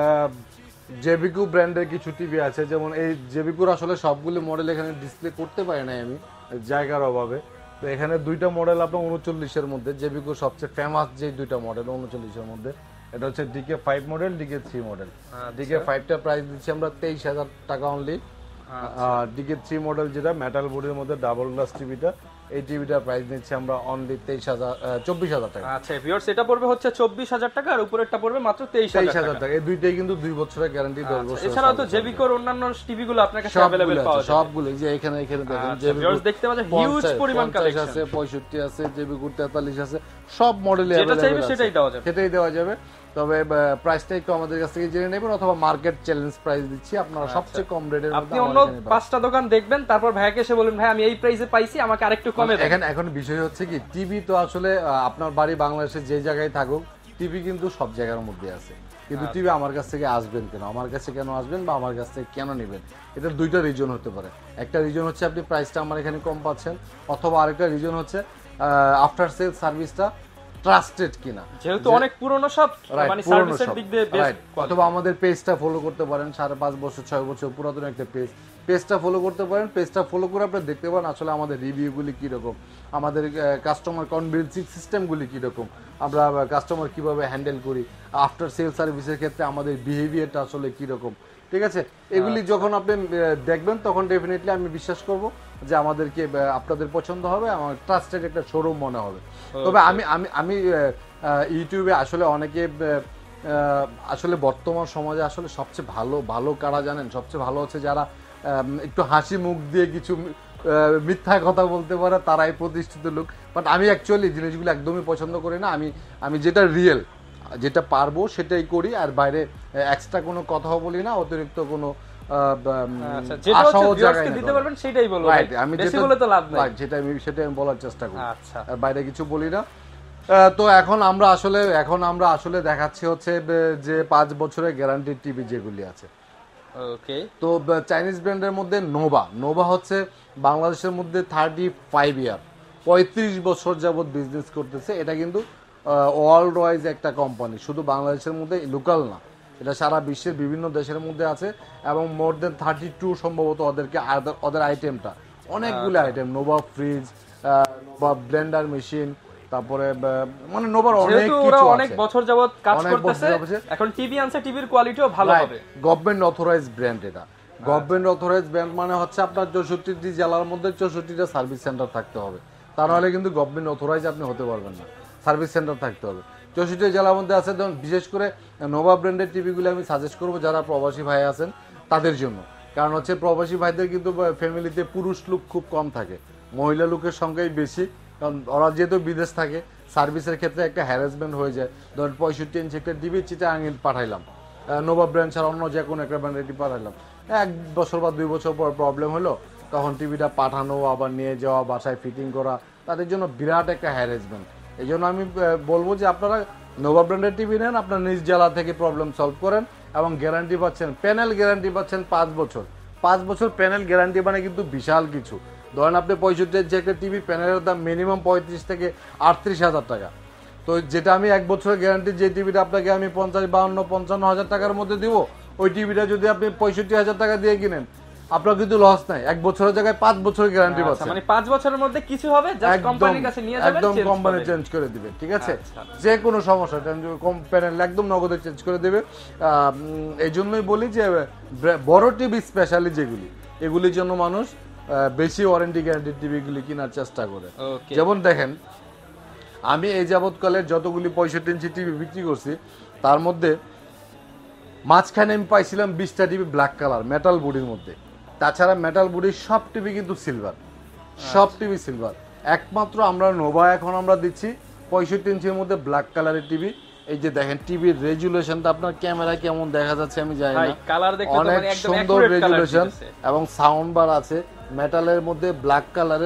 জেভিকো ব্র্যান্ডের কিছু টিভি আছে, যেমন এই জেভিকোর আসলে সবগুলো মডেল এখানে ডিসপ্লে করতে পারি নাই আমি জায়গার অভাবে। তো এখানে দুইটা মডেল আপনার উনচল্লিশের মধ্যে, জেভিকো সবচেয়ে ফেমাস যে দুইটা মডেল উনচল্লিশের মধ্যে, এটা হচ্ছে DK five model, DK three model. DK ফাইভটা প্রাইস দিচ্ছি আমরা তেইশ হাজার টাকা অনলি। ডিকে থ্রি মডেল যেটা মেটাল বডির মধ্যে ডাবল গ্লাস টিভিটা, এই টিভিটা প্রাইস নিচ্ছি আমরা অনলি তেইশ হাজার চব্বিশ হাজার টাকা। আচ্ছা ভিউয়ার্স, এটা পড়বে হচ্ছে চব্বিশ হাজার টাকা আর উপরেরটা পড়বে মাত্র তেইশ হাজার টাকা। এই দুইটাই কিন্তু দুই বছরের গ্যারান্টি, দশ বছর। এছাড়াও তো জেভিকোর অন্যান্য টিভি গুলো আপনার কাছে अवेलेबल পাওয়া যায় সবগুলো, যে এখানে এখানে দেখেন ভিউয়ার্স দেখতে পাচ্ছেন হিউজ পরিমাণ কালেকশন আছে, পঁয়ষট্টি আছে, জেভিকো তেতাল্লিশ আছে, সব মডেলে যেটা চাইবে সেটাই দেওয়া যাবে, সেটাই দেওয়া যাবে। তবে প্রাইসটা একটু আমাদের কাছ থেকে জেনে নেবেন, অথবা মার্কেট চ্যালেঞ্জ প্রাইস দিচ্ছি আপনারা সবচেয়ে কম রেটের মধ্যে। আপনি অন্য পাঁচটা দোকান দেখবেন, তারপর ভাইকে এসে বলেন ভাই আমি এই প্রাইসে পাইছি, আমাকে আরেকটু কমে দেন। এখন এখন বিষয় হচ্ছে কি, টিভি তো আসলে আপনার বাড়ি বাংলাদেশে যে জায়গায় থাকুক, টিভি কিন্তু সব জায়গার মধ্যে আছে, কিন্তু টিভি আমার কাছ থেকে আসবেন কেন, আমার কাছে কেন আসবেন বা আমার কাছ থেকে কেন নেবেন, এটা দুইটা রিজন হতে পারে। একটা রিজন হচ্ছে আপনি প্রাইসটা আমার এখানে কম পাচ্ছেন, অথবা আরেকটা রিজন হচ্ছে আফটার সেল সার্ভিসটা ট্রাস্টেড কিনা, যেহেতু অনেক পুরনো সব, মানে সার্ভিসের দিক দিয়ে বেস্ট। অথবা আমাদের পেজটা ফলো করতে পারেন, সাড়ে পাঁচ বছর ছয় বছর পুরাতন একটা পেজ, পেজটা ফলো করতে পারেন। পেজটা ফলো করে আপনি দেখতে পারেন আসলে আমাদের রিভিউগুলি কীরকম, আমাদের কাস্টমার কনভিন্সিং সিস্টেমগুলি কীরকম, আমরা কাস্টমার কীভাবে হ্যান্ডেল করি, আফটার সেল সার্ভিসের ক্ষেত্রে আমাদের বিহেভিয়ারটা আসলে কীরকম, ঠিক আছে। এগুলি যখন আপনি দেখবেন তখন ডেফিনেটলি আমি বিশ্বাস করব যে আমাদেরকে আপনাদের পছন্দ হবে, আমার ট্রাস্টেড একটা শোরুম মনে হবে। তবে আমি আমি আমি ইউটিউবে আসলে অনেকে আসলে বর্তমান সমাজে আসলে সবচেয়ে ভালো ভালো কারা জানেন, সবচেয়ে ভালো হচ্ছে যারা একটু হাসি মুখ দিয়ে কিছু মিথ্যা কথা বলতে পারে, তারাই প্রতিষ্ঠিত লোক। বাট আমি অ্যাকচুয়ালি জিনিসগুলো একদমই পছন্দ করি না। আমি আমি যেটা রিয়েল, যেটা পারবো সেটাই করি, আর বাইরে এক্সট্রা কোনো কথাও বলি না, অতিরিক্ত কোনো বলার চেষ্টা করি, আর বাইরে কিছু বলি না। তো এখন আমরা আসলে এখন আমরা আসলে দেখাচ্ছি হচ্ছে যে পাঁচ বছরের গ্যারান্টি টিভি যেগুলি আছে। ওকে, তো চাইনিজ ব্র্যান্ডের মধ্যে নোভা নোভা হচ্ছে বাংলাদেশের মধ্যে থার্টি ফাইভ ইয়ার পঁয়ত্রিশ বছর যাবত বিজনেস করতেছে। এটা কিন্তু ওয়ার্ল্ড ওয়াইজ একটা কোম্পানি, শুধু বাংলাদেশের মধ্যে লোকাল না, এটা সারা বিশ্বের বিভিন্ন দেশের মধ্যে আছে, এবং মোর দেন থার্টি টু সম্ভবত ওদেরকে ওদের আইটেমটা অনেকগুলো item, Nova fridge, Nova blender machine, তারপরে মানে নোভার অনেক কিছু আছে, অনেক বছর যাবত কাজ করতেছে। এখন টিভি আনছে, টিভির কোয়ালিটিও ভালো হবে। গভর্নমেন্ট অথরাইজড ব্র্যান্ড, এটা গভর্নমেন্ট অথরাইজড ব্র্যান্ড মানে হচ্ছে আপনার চৌষট্টিটি জেলার মধ্যে চৌষট্টিটা সার্ভিস সেন্টার থাকতে হবে, তা নাহলে কিন্তু গভর্নমেন্ট অথরাইজ আপনি হতে পারবেন না, সার্ভিস সেন্টার থাকতে হবে। চৌষট্টি জেলার মধ্যে আছে, ধরুন বিশেষ করে নোভা ব্র্যান্ডের টিভিগুলো আমি সাজেস্ট করবো যারা প্রবাসী ভাই আছেন তাদের জন্য, কারণ হচ্ছে প্রবাসী ভাইদের কিন্তু ফ্যামিলিতে পুরুষ লোক খুব কম থাকে, মহিলা লোকের সংখ্যাই বেশি, কারণ ওরা যেহেতু বিদেশ থাকে, সার্ভিসের ক্ষেত্রে একটা হ্যারাসমেন্ট হয়ে যায়। ধরুন পঁয়ষট্টি ইঞ্চি একটা টিভি চিটাগাং পাঠাইলাম, নোভা ব্র্যান্ড ছাড়া অন্য যে কোনো একটা ব্র্যান্ডের টিভি পাঠাইলাম, এক বছর বা দুই বছর পর প্রবলেম হলো, তখন টিভিটা পাঠানো, আবার নিয়ে যাওয়া, বাসায় ফিটিং করা, তাদের জন্য বিরাট একটা হ্যারাসমেন্ট। এই জন্য আমি বলবো যে আপনারা নোভা ব্র্যান্ডের টিভি নেন, আপনার নিজ জেলা থেকে প্রবলেম সলভ করেন, এবং গ্যারান্টি পাচ্ছেন, প্যানেল গ্যারান্টি পাচ্ছেন পাঁচ বছর পাঁচ বছর প্যানেল গ্যারান্টি মানে কিন্তু বিশাল কিছু। ধরেন আপনি পঁয়ষট্টির যে একটা টিভি, প্যানেলের দাম মিনিমাম পঁয়ত্রিশ থেকে আটত্রিশ হাজার টাকা, তো যেটা আমি এক বছরের গ্যারান্টি যে টিভিটা আপনাকে আমি পঞ্চাশ বাউন্ন পঞ্চান্ন হাজার টাকার মধ্যে দিব, ওই টিভিটা যদি আপনি পঁয়ষট্টি হাজার টাকা দিয়ে কিনেন, আপনার কিন্তু লস নাই, এক বছরের জায়গায় পাঁচ বছরের গ্যারান্টি পাচ্ছেন। মানে পাঁচ বছরের মধ্যে কিছু হবে, জাস্ট কোম্পানির কাছে নিয়ে যাবেন, একদম কোম্পানি চেঞ্জ করে দিবে, ঠিক আছে। যে কোনো সমস্যা প্যানেল একদম নগদে চেঞ্জ করে দেবে। এই জন্যই বলি যে বড় টিভি স্পেশালি যেগুলি, এগুলির জন্য মানুষ বেশি ওয়ারেন্টি গ্যারান্টি টিভিগুলি কেনার চেষ্টা করে। যেমন দেখেন, আমি এই যাবৎকালের যতগুলি পঁয়ষট্টি ইঞ্চি টিভি বিক্রি করছি, তার মধ্যে মাঝখানে আমি পাইছিলাম বিশটা টিভি ব্ল্যাক কালার মেটাল বডির মধ্যে, তাছাড়া মেটাল বডির সব টিভি কিন্তু সিলভার, সব টিভি সিলভার। একমাত্র আমরা নোভা এখন আমরা দিচ্ছি পঁয়ষট্টি ইঞ্চির মধ্যে ব্ল্যাক কালারের টিভি। এই যে দেখেন টিভির রেজুলেশনটা আপনার ক্যামেরায় কেমন দেখা যাচ্ছে আমি জানি না, অনেক সুন্দর রেজুলেশন, এবং সাউন্ড বার আছে, মেটালের মধ্যে ব্ল্যাক কালারের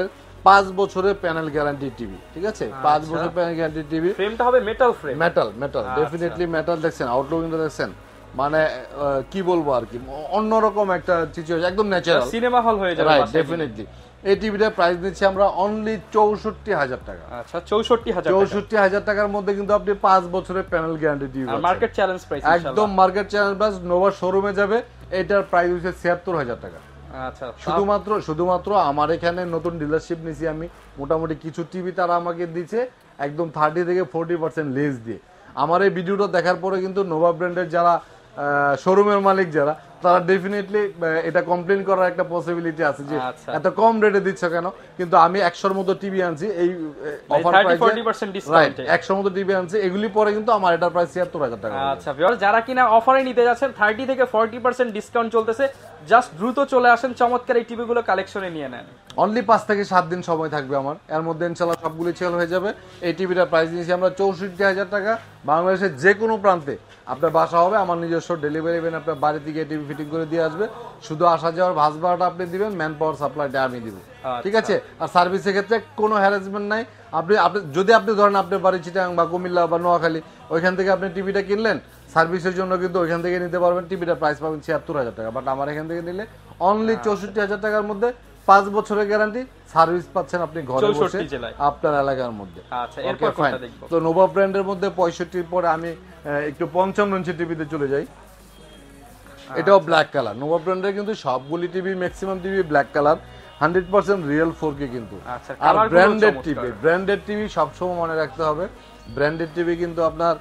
পাঁচ বছরের প্যানেল গ্যারান্টি টিভি, ঠিক আছে? পাঁচ বছর প্যানেল গ্যারান্টি টিভি। ফ্রেমটা হবে metal frame, metal metal definitely metal. দেখছেন আউটলুকিংটা দেখছেন, মানে কি বলবো আর কি, অন্যরকম একটা সিচুয়েশন, একদম ন্যাচারাল, সিনেমা হল হয়ে যাবে। Right, definitely. এই টিভিটার প্রাইস দিচ্ছি আমরা অনলি চৌষট্টি হাজার টাকা। আচ্ছা, চৌষট্টি হাজার চৌষট্টি হাজার টাকার মধ্যে কিন্তু আপনি পাঁচ বছরের panel guarantee TV, market challenge price, একদম মার্কেট চ্যালেঞ্জ প্রাইস। নোভা শোরুমে যাবে, এটার প্রাইস হচ্ছে ছিয়াত্তর হাজার টাকা। আচ্ছা, শুধুমাত্র শুধুমাত্র আমার এখানে নতুন ডিলারশিপ নিছি আমি, মোটামুটি কিছু টিভি তারা আমাকে দিচ্ছে একদম থার্টি থেকে ফোরটি পার্সেন্ট লেস দিয়ে। আমার এই ভিডিওটা দেখার পরে কিন্তু নোভা ব্র্যান্ডের যারা শোরুমের মালিক যারা, তারা ডেফিনেটলি এটা কমপ্লেন করার একটা পসিবিলিটি আছে যে এত কম রেটে দিচ্ছ কেন, কিন্তু আমি একশোর মতো টিভি আনছি এই অফার প্রাইসে, রাইট, একশোর মতো টিভি আনছি, এগুলি পরে কিন্তু আমার এটার প্রাইস ছিয়াত্তর হাজার টাকা। আচ্ছা ভিউয়ার, যারা কিনা অফারে নিতে যাচ্ছেন থার্টি থেকে ফর্টি পার্সেন্ট ডিসকাউন্ট চলতেছে, জাস্ট দ্রুত চলে আসেন, চমৎকার এই টিভিগুলো কালেকশনে নিয়ে নেন। অনলি পাঁচ থেকে সাত দিন সময় থাকবে আমার, এর মধ্যে ইনশাল্লাহ সবগুলি সেল হয়ে যাবে। এই টিভিটার প্রাইস দিয়েছি আমরা চৌষট্টি হাজার টাকা। বাংলাদেশের যে কোনো প্রান্তে আপনার বাসা হবে, আমার নিজস্ব ডেলিভারি ভ্যান আপনার বাড়ি থেকে টিভি ফিটিং করে দিয়ে আসবে, শুধু আসা যাওয়ার ভাস ভাড়াটা আপনি দিবেন, ম্যান পাওয়ার সাপ্লাইটা আমি দিব, ঠিক আছে? আর সার্ভিসের ক্ষেত্রে কোনো হ্যারাসমেন্ট নাই। আপনি আপনি যদি আপনি ধরেন আপনার বাড়ি চিটাগাং বা কুমিল্লা বা নোয়াখালী, ওইখান থেকে আপনি টিভিটা কিনলেন, সার্ভিসের জন্য কিন্তু ওইখান থেকে নিতে পারবেন, টিভিটার প্রাইস পাবেন ছিয়াত্তর হাজার টাকা। বাট আমার এখান থেকে নিলে অনলি চৌষট্টি হাজার টাকার মধ্যে পাঁচ বছরের গ্যারান্টি, সার্ভিস পাচ্ছেন আপনি ঘরে বসে আপনার এলাকার মধ্যে। আচ্ছা, এরপর কোনটা দেখব? তো নোভা ব্র্যান্ডের মধ্যে পঁয়ষট্টির পরে আমি একটু পঞ্চান্ন ইঞ্চি টিভিতে চলে যাই। এটাও ব্ল্যাক কালার। নোভা ব্র্যান্ডের কিন্তু সবগুলি টিভি, maximum TV black colour, hundred percent real four K কিন্তু। আর ব্র্যান্ডেড টিভি, ব্র্যান্ডেড টিভি সবসময় মনে রাখতে হবে, ব্র্যান্ডেড টিভি কিন্তু আপনার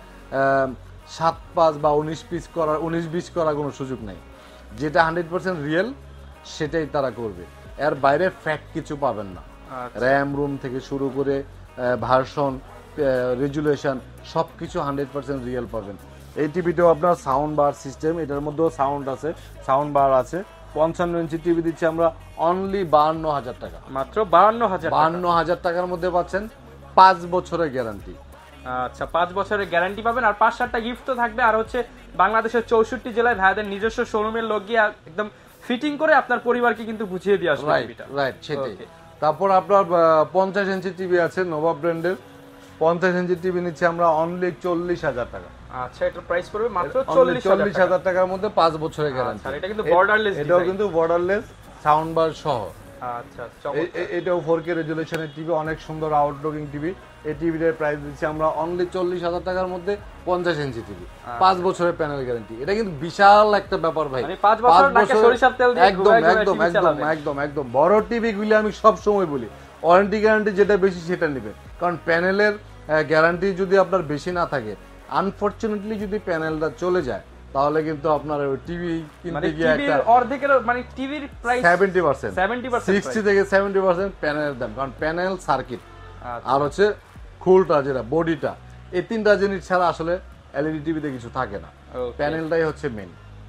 সাত পাঁচ বা উনিশ পিস করার উনিশ বিশ করার কোনো সুযোগ নেই। যেটা হান্ড্রেড পার্সেন্ট রিয়েল সেটাই তারা করবে, এর বাইরে ফ্যাক্ট কিছু পাবেন না। র্যাম রুম থেকে শুরু করে ভার্সন, রেজুলেশন সবকিছু হান্ড্রেড পার্সেন্ট রিয়েল পাবেন। এই টিভিটাও আপনার সাউন্ড বার সিস্টেম, এটার মধ্যেও সাউন্ড আছে, সাউন্ড বার আছে। পঞ্চান্ন ইঞ্চি টিভি দিচ্ছি আমরা অনলি বাহান্ন হাজার টাকা, মাত্র বাহান্ন হাজার বাহান্ন হাজার টাকার মধ্যে পাচ্ছেন পাঁচ বছরের গ্যারান্টি। আচ্ছা, পাঁচ বছরের গ্যারান্টি পাবেন, আর পাঁচ সাতটা গিফট তো থাকবে। আর হচ্ছে বাংলাদেশের চৌষট্টি জেলায় ভাইদের নিজস্ব শোরুমের লোক গিয়ে একদম ফিটিং করে আপনার পরিবারকে কিন্তু বুঝিয়ে দিয়ে আসবে টিভিটা, রাইট, সেটাই। তারপর আপনার পঞ্চাশ ইঞ্চি টিভি আছে নোভা ব্র্যান্ডের, পঞ্চাশ ইঞ্চি টিভি নিচ্ছে আমরা অনলি চল্লিশ হাজার টাকা। আচ্ছা, এটার প্রাইস পড়বে মাত্র চল্লিশ হাজার টাকার মধ্যে পাঁচ বছরের গ্যারান্টি। এটা কিন্তু বর্ডারলেস, এটাও কিন্তু বর্ডারলেস সাউন্ড বার সহ। আচ্ছা, এটাও ফোর কে রেজুলেশনের টিভি, অনেক সুন্দর আউটলুকিং টিভি। এই টিভিটার প্রাইস দিচ্ছি আমরা অনলি চল্লিশ হাজার টাকার মধ্যে পঞ্চাশ ইঞ্চি টিভি, পাঁচ বছরের প্যানেল গ্যারান্টি। এটা কিন্তু বিশাল একটা ব্যাপার ভাই, পাঁচ বছর একদম একদম একদম একদম একদম। বড় টিভি গুলি আমি সব সময় বলি ওয়ারেন্টি গ্যারান্টি যেটা বেশি সেটা নেবেন, কারণ প্যানেলের গ্যারান্টি যদি আপনার বেশি না থাকে, আনফরচুনেটলি যদি প্যানেলটা চলে যায়, তাহলে কিন্তু আপনার টিভি কিনতে গিয়ে একটা অর্ধেকের মানে টিভির প্রাইস সেভেন্টি পার্সেন্ট সিক্সটি থেকে সেভেন্টি পার্সেন্ট প্যানেলের দাম, কারণ প্যানেল, সার্কিট আর হচ্ছে খুলটা যেটা বডিটা, এই তিনটা জিনিস ছাড়া আসলে এলইডি টিভিতে কিছু থাকে না, প্যানেলটাই হচ্ছে মেইন।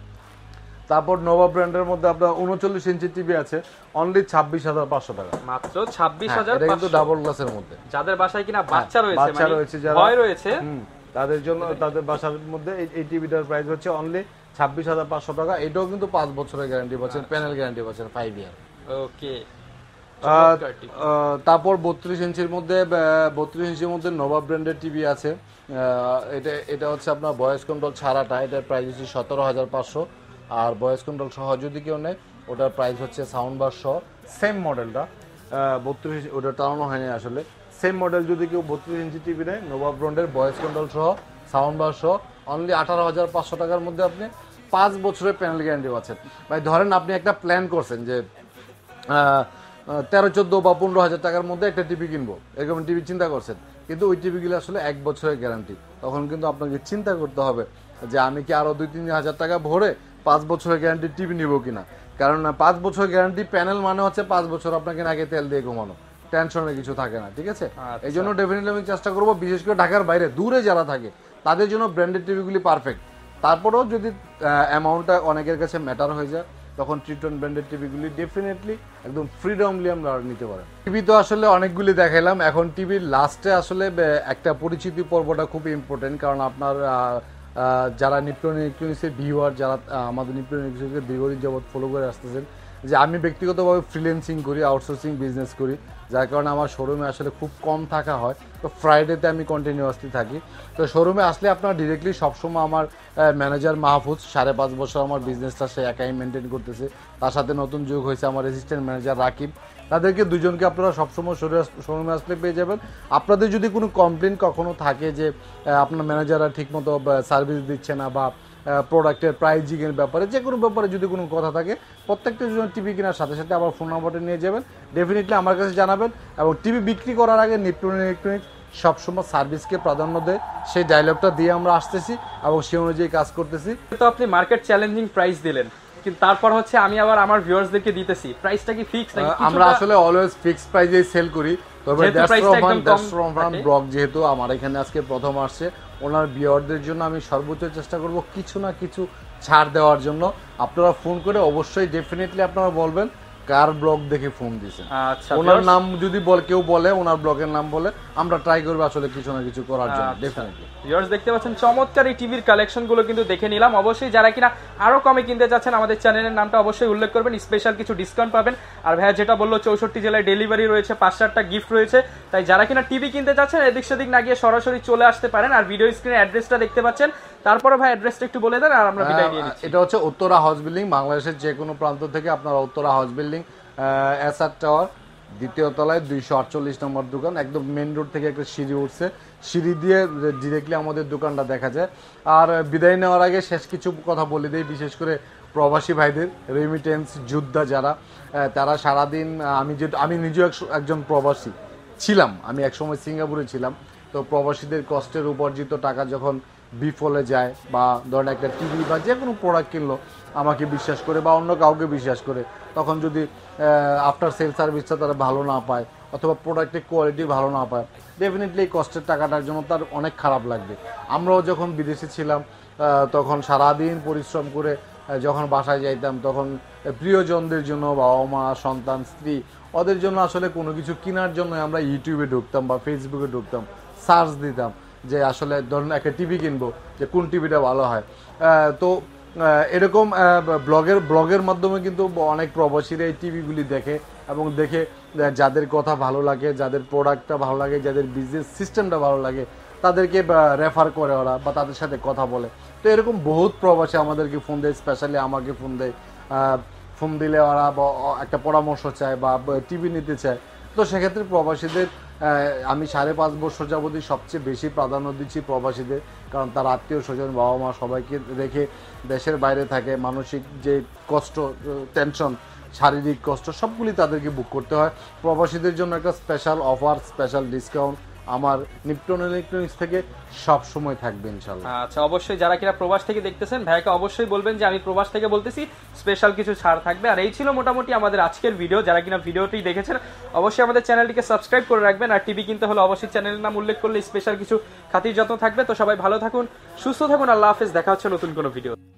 তারপর নোভা ব্র্যান্ডের মধ্যে আপনার উনচল্লিশ ইঞ্চি টিভি আছে অনলি ছাব্বিশ হাজার পাঁচশো টাকা, মাত্র ছাব্বিশ হাজার। এটা কিন্তু ডাবল গ্লাসের মধ্যে, যাদের বাসায় কিনা বাচ্চা রয়েছে, বাচ্চা রয়েছে, যারা ভয় রয়েছে, তাদের জন্য, তাদের বাসার মধ্যে এই টিভিটার প্রাইস হচ্ছে অনলি ছাব্বিশ হাজার পাঁচশো টাকা। এটাও কিন্তু পাঁচ বছরের গ্যারান্টি পাচ্ছেন, প্যানেল গ্যারান্টি পাচ্ছেন ফাইভ ইয়ার। ওকে। তারপর বত্রিশ ইঞ্চির মধ্যে বত্রিশ ইঞ্চির মধ্যে নোভা ব্র্যান্ডের টিভি আছে। এটা এটা হচ্ছে আপনার ভয়েস কন্ট্রোল ছাড়াটা, এটার প্রাইস হচ্ছে সতেরো হাজার পাঁচশো। আর ভয়েস কন্ট্রোল সহ যদি কেউ নেয়, ওটার প্রাইস হচ্ছে সাউন্ড বার সহ সেম মডেলটা বত্রিশ, ওটা টানানো হয়নি আসলে, সেম মডেল যদি কেউ বত্রিশ ইঞ্চি টিভি নেয়, নোভা ব্র্যান্ডের ভয়েস কন্ট্রোল সহ সাউন্ড বার সহ অনলি আঠারো হাজার পাঁচশো টাকার মধ্যে আপনি পাঁচ বছরের প্যানেল গ্যারান্টি পাচ্ছেন। ভাই ধরেন আপনি একটা প্ল্যান করছেন যে তেরো চোদ্দো বা পনেরো হাজার টাকার মধ্যে একটা টিভি কিনবো, এরকম টিভি চিন্তা করছেন, কিন্তু ওই টিভিগুলো আসলে এক বছরের গ্যারান্টি। তখন কিন্তু আপনাকে চিন্তা করতে হবে যে আমি কি আরো দুই তিন হাজার টাকা ভরে পাঁচ বছরের গ্যারান্টি টিভি নিবো কিনা, কারণ পাঁচ বছর গ্যারান্টি প্যানেল মানে হচ্ছে পাঁচ বছর আপনাকে নাকি তেল দিয়ে ঘুমানো, টেনশনের কিছু থাকে না, ঠিক আছে? এই জন্য ডেফিনেটলি আমি চেষ্টা করবো, বিশেষ করে ঢাকার বাইরে দূরে যারা থাকে তাদের জন্য ব্র্যান্ডেড টিভিগুলি পারফেক্ট। তারপরেও যদি অ্যামাউন্টটা অনেকের কাছে ম্যাটার হয়ে যায়, তখন ট্রিটন ব্র্যান্ডেড টিভিগুলি ডেফিনেটলি একদম ফ্রিডমলি আমরা নিতে পারেন। টিভি তো আসলে অনেকগুলি দেখাইলাম, এখন টিভির লাস্টে আসলে একটা পরিচিতি পর্বটা খুব ইম্পর্টেন্ট, কারণ আপনার যারা নিপ্টন ইলেকট্রনিক্সের ভিউয়ার, যারা আমাদের নিপ্টন ইলেকট্রনিক্সের দীর্ঘদিন যাবৎ ফলো করে আসতেছেন, যে আমি ব্যক্তিগতভাবে ফ্রিল্যান্সিং করি, আউটসোর্সিং বিজনেস করি, যার কারণে আমার শোরুমে আসলে খুব কম থাকা হয়। তো ফ্রাইডেতে আমি কন্টিনিউয়াসলি থাকি। তো শোরুমে আসলে আপনার ডিরেক্টলি সবসময় আমার ম্যানেজার মাহফুজ, সাড়ে পাঁচ বছর আমার বিজনেসটা সে একাই মেনটেন করতেছে। তার সাথে নতুন যোগ হয়েছে আমার অ্যাসিস্ট্যান্ট ম্যানেজার রাকিব। তাদেরকে দুজনকে আপনারা সবসময় শোরুমে আসলে পেয়ে যাবেন। আপনাদের যদি কোনো কমপ্লেন কখনো থাকে যে আপনার ম্যানেজাররা ঠিকমতো সার্ভিস দিচ্ছে না বা প্রোডাক্টের প্রাইজিংয়ের ব্যাপারে, যে কোনো ব্যাপারে যদি কোনো কথা থাকে, প্রত্যেকটা জন টিভি কেনার সাথে সাথে আমার ফোন নাম্বারটা নিয়ে যাবেন, ডেফিনেটলি আমার কাছে জানাবেন। এবং টিভি বিক্রি করার আগে নিপটন ইলেকট্রনিক্স সবসময় সার্ভিসকে প্রাধান্য দেয়, সেই ডায়লগটা দিয়ে আমরা আসতেছি এবং সেই অনুযায়ী কাজ করতেছি। তো আপনি মার্কেট চ্যালেঞ্জিং প্রাইস দিলেন, কিন্তু তারপর হচ্ছে আমি আবার আমার ভিউয়ার্সদেরকে দিতেছি, প্রাইসটা কি ফিক্স নাকি? আমরা আসলে অলওয়েজ ফিক্সড প্রাইসেই সেল করি। তবে রহমান ব্লগ যেহেতু আমার এখানে আজকে প্রথম আসছে, ওনার ভিউয়ারদের জন্য আমি সর্বোচ্চ চেষ্টা করব কিছু না কিছু ছাড় দেওয়ার জন্য। আপনারা ফোন করে অবশ্যই ডেফিনেটলি আপনারা বলবেন কার ব্লগ দেখে ফোন দিয়েছেন। আচ্ছা, ওনার নাম যদি বল কেউ বলে, ওনার ব্লগের নাম বলে, আমরা ট্রাই করব আসলে কিছু না কিছু করার জন্য ডেফিনেটলি। ভিউয়ার্স দেখতে পাচ্ছেন চমৎকার এই টিভির কালেকশনগুলো কিন্তু দেখে নিলাম। অবশ্যই যারা কিনা আরো কমে কিনতে যাচ্ছেন আমাদের চ্যানেলের নামটা অবশ্যই উল্লেখ করবেন, স্পেশাল কিছু ডিসকাউন্ট পাবেন। আর ভাইয়া যেটা বললো চৌষট্টি জেলায় ডেলিভারি রয়েছে, পাঁচ সাতটা গিফট রয়েছে। তাই যারা কিনা টিভি কিনতে যাচ্ছেন এদিক সেদিক না গিয়ে সরাসরি চলে আসতে পারেন। আর ভিডিও স্ক্রিনে অ্যাড্রেসটা দেখতে পাচ্ছেন, তারপরে ভাই অ্যাড্রেসটা একটু বলে দেন আর আমরা বিদায় নিয়ে নিচ্ছি। এটা হচ্ছে উত্তরা হাউস বিল্ডিং, বাংলাদেশের যে কোনো প্রান্ত থেকে আপনারা Uttara house building S R tower দ্বিতীয় তলায় দুইশো আটচল্লিশ নম্বর দোকান, একদম মেন রোড থেকে একটা সিঁড়ি উঠছে, সিঁড়ি দিয়ে ডিরেক্টলি আমাদের দোকানটা দেখা যায়। আর বিদায় নেওয়ার আগে শেষ কিছু কথা বলে দিই, বিশেষ করে প্রবাসী ভাইদের, রেমিটেন্স যোদ্ধা যারা, তারা সারাদিন, আমি যে আমি নিজেও একজন প্রবাসী ছিলাম, আমি একসময় সিঙ্গাপুরে ছিলাম। তো প্রবাসীদের কষ্টের উপার্জিত টাকা যখন বিফলে যায়, বা ধরেন একটা টিভি বা যে কোনো প্রোডাক্ট কিনলো আমাকে বিশ্বাস করে বা অন্য কাউকে বিশ্বাস করে, তখন যদি আফটার সেল সার্ভিসটা তারা ভালো না পায় অথবা প্রোডাক্টের কোয়ালিটি ভালো না পায়, ডেফিনেটলি এই কষ্টের টাকাটার জন্য তার অনেক খারাপ লাগবে। আমরাও যখন বিদেশে ছিলাম তখন সারাদিন পরিশ্রম করে যখন বাসায় যাইতাম, তখন প্রিয়জনদের জন্য, বাবা মা, সন্তান, স্ত্রী, ওদের জন্য আসলে কোনো কিছু কেনার জন্য আমরা ইউটিউবে ঢুকতাম বা ফেসবুকে ঢুকতাম, সার্চ দিতাম যে আসলে ধরুন একটা টিভি কিনবো, যে কোন টিভিটা ভালো হয়। তো এরকম ব্লগের ব্লগের মাধ্যমে কিন্তু অনেক প্রবাসীরা এই টিভিগুলি দেখে এবং দেখে যাদের কথা ভালো লাগে, যাদের প্রোডাক্টটা ভালো লাগে, যাদের বিজনেস সিস্টেমটা ভালো লাগে, তাদেরকে রেফার করে ওরা বা তাদের সাথে কথা বলে। তো এরকম বহুত প্রবাসী আমাদেরকে ফোন দেয়, স্পেশালি আমাকে ফোন দেয়। ফোন দিলে ওরা একটা পরামর্শ চায় বা টিভি নিতে চায়। তো সেক্ষেত্রে প্রবাসীদের আমি সাড়ে পাঁচ বছর যাবতই সবচেয়ে বেশি প্রাধান্য দিচ্ছি প্রবাসীদের, কারণ তার আত্মীয় স্বজন, বাবা মা সবাইকে রেখে দেশের বাইরে থাকে, মানসিক যে কষ্ট, টেনশন, শারীরিক কষ্ট সবগুলি তাদেরকে বুক করতে হয়। প্রবাসীদের জন্য একটা স্পেশাল অফার, স্পেশাল ডিসকাউন্ট আমার নিপটন ইলেকট্রনিক্স থেকে সব সময় থাকবে ইনশাআল্লাহ। আচ্ছা, অবশ্যই যারা কিনা প্রবাস থেকে দেখতেছেন ভাইকে অবশ্যই বলবেন যে আমি প্রবাস থেকে বলতেছি, স্পেশাল কিছু ছাড় থাকবে। আর এই ছিল মোটামুটি আমাদের আজকের ভিডিও। যারা কিনা ভিডিওটি দেখেছেন অবশ্যই আমাদের চ্যানেলটিকে সাবস্ক্রাইব করে রাখবেন। আর টিভি কিনতে হলে অবশ্যই চ্যানেলের নাম উল্লেখ করলে স্পেশাল কিছু খাতির যত্ন থাকবে। তো সবাই ভালো থাকুন, সুস্থ থাকুন, আল্লাহ হাফেজ, দেখা হচ্ছে নতুন কোনো ভিডিও।